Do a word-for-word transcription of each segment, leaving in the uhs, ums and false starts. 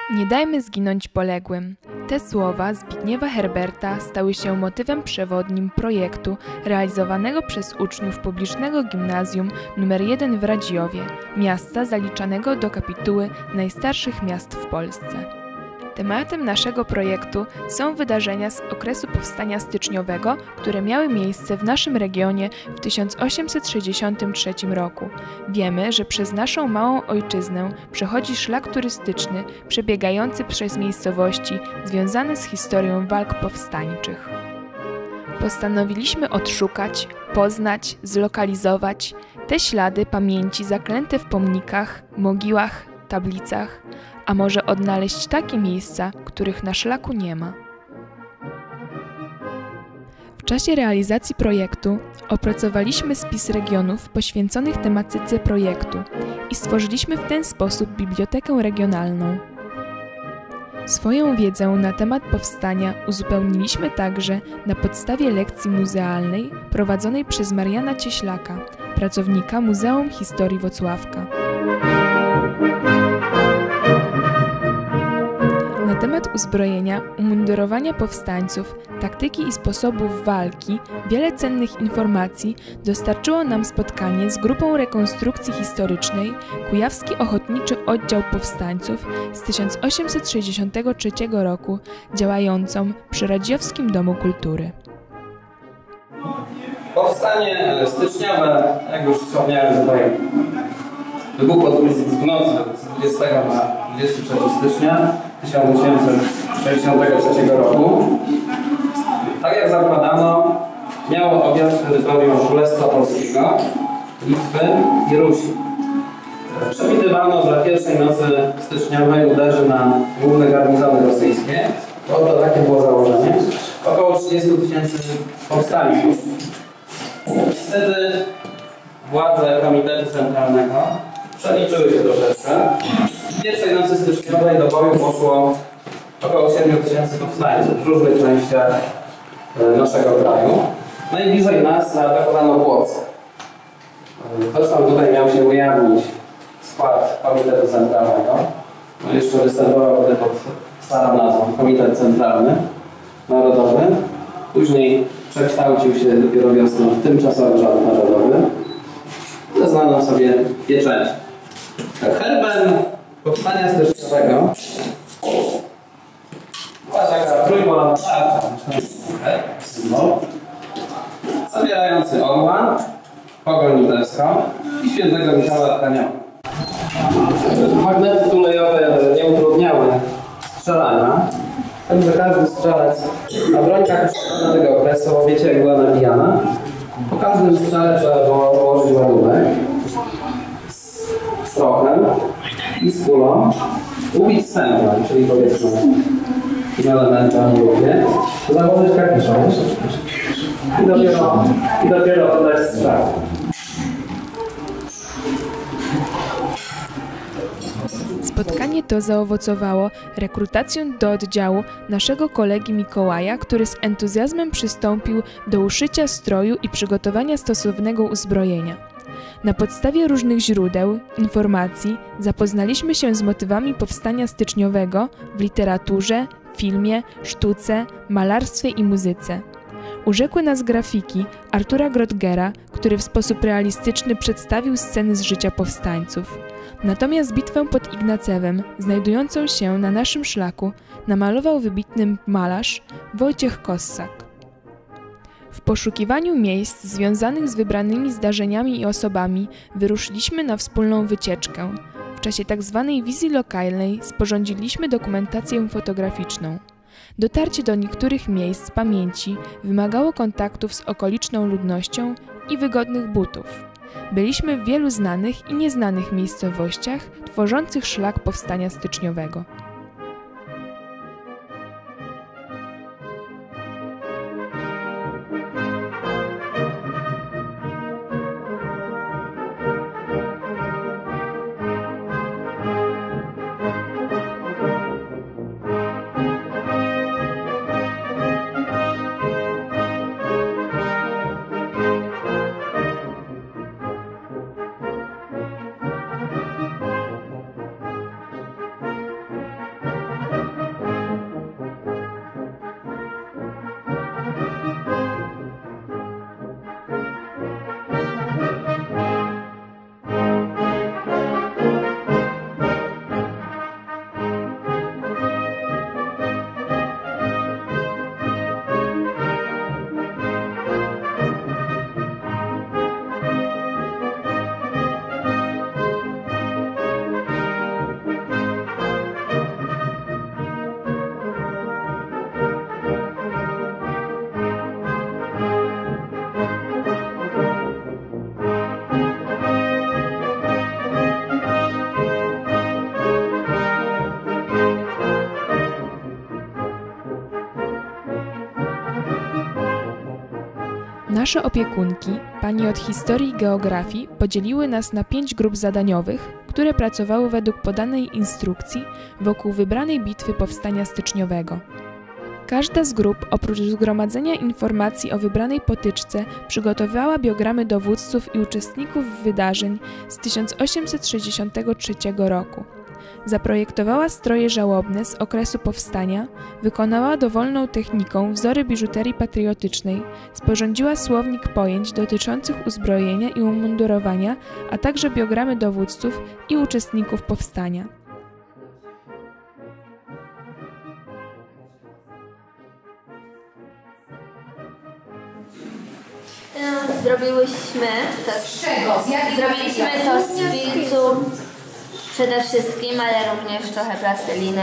Nie dajmy zginąć poległym. Te słowa Zbigniewa Herberta stały się motywem przewodnim projektu realizowanego przez uczniów publicznego gimnazjum numer jeden w Radziowie, miasta zaliczanego do kapituły najstarszych miast w Polsce. Tematem naszego projektu są wydarzenia z okresu powstania styczniowego, które miały miejsce w naszym regionie w tysiąc osiemset sześćdziesiątym trzecim roku. Wiemy, że przez naszą małą ojczyznę przechodzi szlak turystyczny przebiegający przez miejscowości związane z historią walk powstańczych. Postanowiliśmy odszukać, poznać, zlokalizować te ślady pamięci zaklęte w pomnikach, mogiłach, tablicach, a może odnaleźć takie miejsca, których na szlaku nie ma. W czasie realizacji projektu opracowaliśmy spis regionów poświęconych tematyce projektu i stworzyliśmy w ten sposób bibliotekę regionalną. Swoją wiedzę na temat powstania uzupełniliśmy także na podstawie lekcji muzealnej prowadzonej przez Mariana Cieślaka, pracownika Muzeum Historii Włocławka. Na temat uzbrojenia, umundurowania powstańców, taktyki i sposobów walki wiele cennych informacji dostarczyło nam spotkanie z grupą rekonstrukcji historycznej Kujawski Ochotniczy Oddział Powstańców z tysiąc osiemset sześćdziesiątego trzeciego roku działającą przy Radziowskim Domu Kultury. Powstanie styczniowe, jak już wspomniałem tutaj, wybuchło w nocy z dwudziestego na dwudziestego trzeciego stycznia tysiąc osiemset sześćdziesiątego trzeciego roku. Tak jak zakładano, miało objąć terytorium Królestwa Polskiego, Litwy i Rusi. Przewidywano, że pierwszej nocy styczniowej uderzy na główne garnizony rosyjskie. To, to takie było założenie. Około trzydziestu tysięcy powstańców. Wtedy władze Komitetu Centralnego przeliczyły się troszeczkę. W pierwszej nocy styczniowej do boju poszło około siedmiu tysięcy powstańców w różnych częściach naszego kraju. Najbliżej nas zaatakowano Płock. Zresztą tutaj miał się ujawnić skład Komitetu Centralnego. No jeszcze występował wtedy pod starą nazwą Komitet Centralny Narodowy. Później przekształcił się dopiero wiosną w Tymczasowy Rząd Narodowy ze znaną sobie pieczęcią. Herbem powstania styczniowego była taka trójkolana tarcza, symbol, zawierający orła, pogoń litewską i świętego Michała Archanioła. Magnety tulejowe nie utrudniały strzelania, tak że każdy strzelec na brońkach tego okresu, wiecie jak była nabijana, po każdym strzale trzeba było położyć ładunek z prochem i z kulą, ubić stępem, czyli powiedzmy elementem w grupie, założyć kapiszon i dopiero, i dopiero oddać strzał. Spotkanie to zaowocowało rekrutacją do oddziału naszego kolegi Mikołaja, który z entuzjazmem przystąpił do uszycia stroju i przygotowania stosownego uzbrojenia. Na podstawie różnych źródeł, informacji zapoznaliśmy się z motywami powstania styczniowego w literaturze, filmie, sztuce, malarstwie i muzyce. Urzekły nas grafiki Artura Grottgera, który w sposób realistyczny przedstawił sceny z życia powstańców. Natomiast bitwę pod Ignacewem, znajdującą się na naszym szlaku, namalował wybitny malarz Wojciech Kossak. W poszukiwaniu miejsc związanych z wybranymi zdarzeniami i osobami wyruszyliśmy na wspólną wycieczkę. W czasie tzw. wizji lokalnej sporządziliśmy dokumentację fotograficzną. Dotarcie do niektórych miejsc pamięci wymagało kontaktów z okoliczną ludnością i wygodnych butów. Byliśmy w wielu znanych i nieznanych miejscowościach tworzących szlak powstania styczniowego. Nasze opiekunki, pani od historii i geografii, podzieliły nas na pięć grup zadaniowych, które pracowały według podanej instrukcji wokół wybranej bitwy powstania styczniowego. Każda z grup, oprócz zgromadzenia informacji o wybranej potyczce, przygotowała biogramy dowódców i uczestników wydarzeń z tysiąc osiemset sześćdziesiątego trzeciego roku. Zaprojektowała stroje żałobne z okresu powstania, wykonała dowolną techniką wzory biżuterii patriotycznej, sporządziła słownik pojęć dotyczących uzbrojenia i umundurowania, a także biogramy dowódców i uczestników powstania. Zrobiłyśmy to z czego? Zrobiliśmy to z filcu przede wszystkim, ale również trochę plasteliny.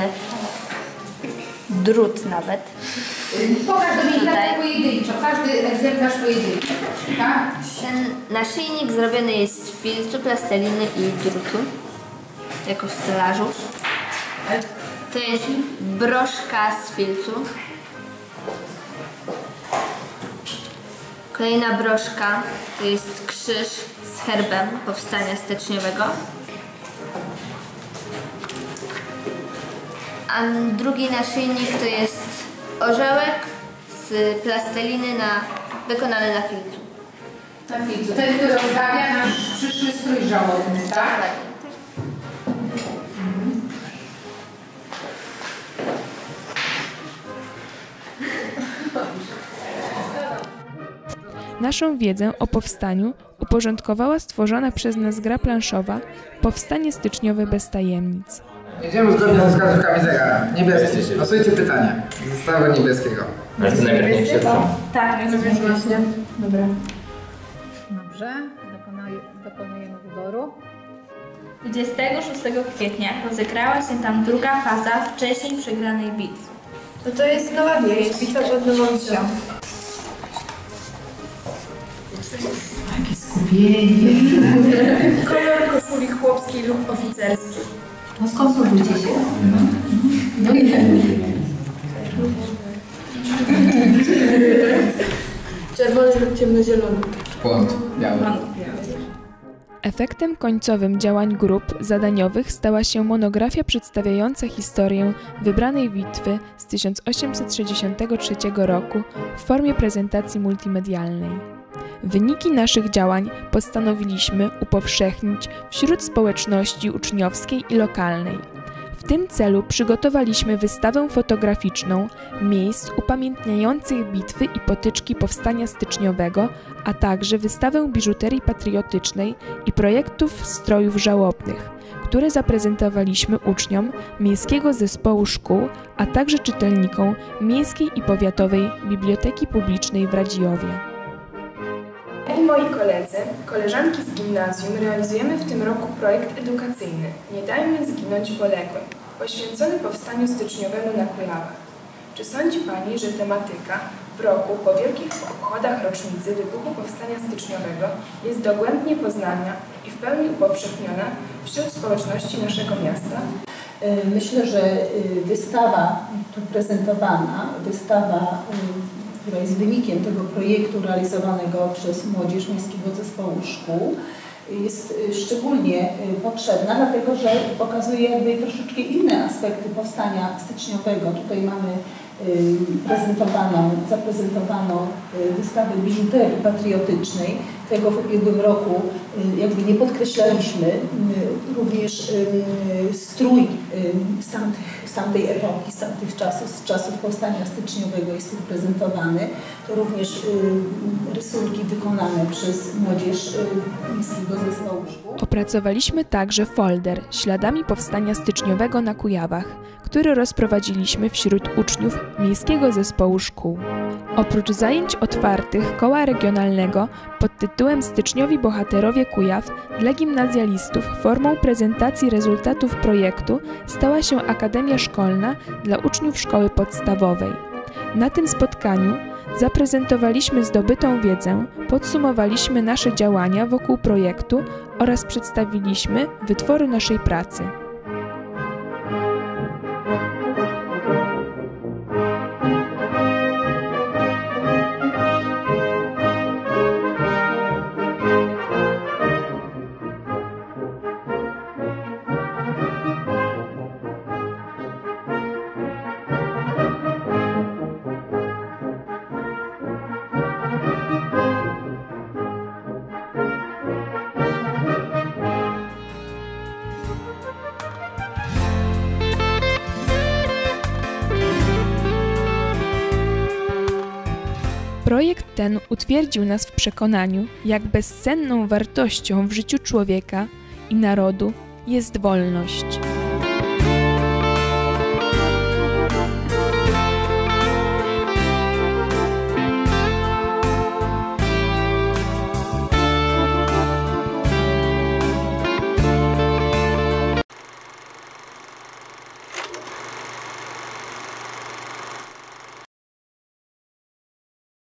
Drut nawet. Pokaż do mnie tak pojedynczo, każdy egzemplarz pojedynczo, tak? Ten naszyjnik zrobiony jest z filcu, plasteliny i drutu, jako stelażu. To jest broszka z filcu. Kolejna broszka to jest krzyż z herbem powstania styczniowego. A drugi naszyjnik to jest orzełek z plasteliny na, wykonany na filcu. Na filcu. Ten, który ozdabia nasz przyszły strój żałobny, tak? Tak. Naszą wiedzę o powstaniu uporządkowała stworzona przez nas gra planszowa Powstanie styczniowe bez tajemnic. Jedziemy zgodnie ze wskazówkami zegara. Niebieski. Losujcie pytanie. Zestawu niebieskiego. Ale to najpierw nie krzyczą. Tak, no więc właśnie. Dobra. Dobrze, Dokonaj, dokonujemy wyboru. dwudziestego szóstego kwietnia rozegrała się tam druga faza wcześniej przegranej bitwy. No to jest Nowa Wieś, bitwa pod Nową Wsią. Jakie skupienie. Kolor koszuli chłopskiej lub oficerskiej. No skonsultujcie się. No i Czerwony lub ciemnozielony. Błąd. Biały. Efektem końcowym działań grup zadaniowych stała się monografia przedstawiająca historię wybranej bitwy z tysiąc osiemset sześćdziesiątego trzeciego roku w formie prezentacji multimedialnej. Wyniki naszych działań postanowiliśmy upowszechnić wśród społeczności uczniowskiej i lokalnej. W tym celu przygotowaliśmy wystawę fotograficzną miejsc upamiętniających bitwy i potyczki powstania styczniowego, a także wystawę biżuterii patriotycznej i projektów strojów żałobnych, które zaprezentowaliśmy uczniom Miejskiego Zespołu Szkół, a także czytelnikom Miejskiej i Powiatowej Biblioteki Publicznej w Radziowie. Ja i moi koledzy, koleżanki z gimnazjum realizujemy w tym roku projekt edukacyjny Nie dajmy zginąć poległym, poświęcony powstaniu styczniowemu na Kujawach. Czy sądzi Pani, że tematyka w roku po wielkich obchodach rocznicy wybuchu powstania styczniowego jest dogłębnie poznana i w pełni upowszechniona wśród społeczności naszego miasta? Myślę, że wystawa tu prezentowana, wystawa, która jest wynikiem tego projektu realizowanego przez młodzież Miejskiego Zespołu Szkół, jest szczególnie potrzebna, dlatego że pokazuje jakby troszeczkę inne aspekty powstania styczniowego. Tutaj mamy prezentowaną, zaprezentowaną wystawę biżuterii patriotycznej. Tego w ubiegłym roku jakby nie podkreślaliśmy. Również strój z, tamtych, z tamtej epoki, z tamtych czasów, z czasów powstania styczniowego jest tu prezentowany. To również rysunki wykonane przez młodzież Miejskiego Zespołu Szkół. Opracowaliśmy także folder Śladami powstania styczniowego na Kujawach, który rozprowadziliśmy wśród uczniów Miejskiego Zespołu Szkół. Oprócz zajęć otwartych koła regionalnego pod tytułem Styczniowi Bohaterowie Kujaw dla gimnazjalistów formą prezentacji rezultatów projektu stała się Akademia Szkolna dla uczniów szkoły podstawowej. Na tym spotkaniu zaprezentowaliśmy zdobytą wiedzę, podsumowaliśmy nasze działania wokół projektu oraz przedstawiliśmy wytwory naszej pracy. Projekt ten utwierdził nas w przekonaniu, jak bezcenną wartością w życiu człowieka i narodu jest wolność.